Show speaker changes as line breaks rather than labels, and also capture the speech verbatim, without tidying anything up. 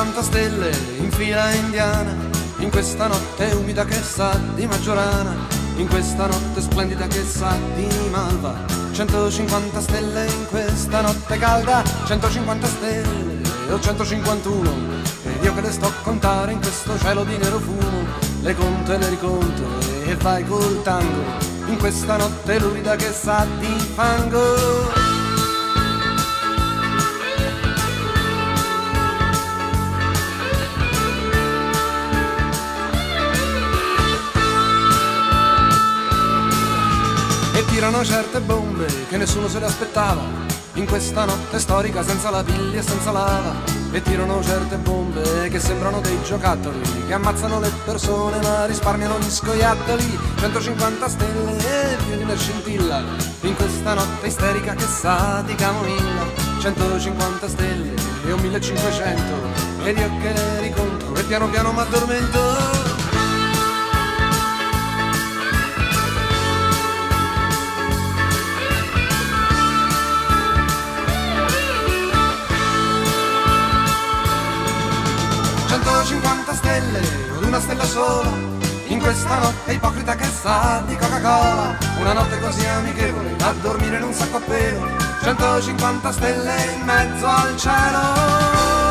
centocinquanta stelle in fila indiana, in questa notte umida che sa di maggiorana, in questa notte splendida che sa di malva. centocinquanta stelle in questa notte calda, centocinquanta stelle o centocinquantuno, ed io che le sto a contare in questo cielo di nero fumo, le conto e le riconto e vai col tango, in questa notte lurida che sa di fango. E tirano certe bombe che nessuno se le aspettava, in questa notte storica senza la piglia e senza lava. E tirano certe bombe che sembrano dei giocattoli, che ammazzano le persone ma risparmiano gli scoiattoli. centocinquanta stelle e più di una scintilla, in questa notte isterica che sa di camomilla. centocinquanta stelle e un millecinquecento, ed io che le riconto e piano piano m'addormento. centocinquanta stelle od una stella sola, in questa notte ipocrita che sa di Coca-Cola. Una notte così amichevole a dormire in un sacco a pelo, centocinquanta stelle in mezzo al cielo.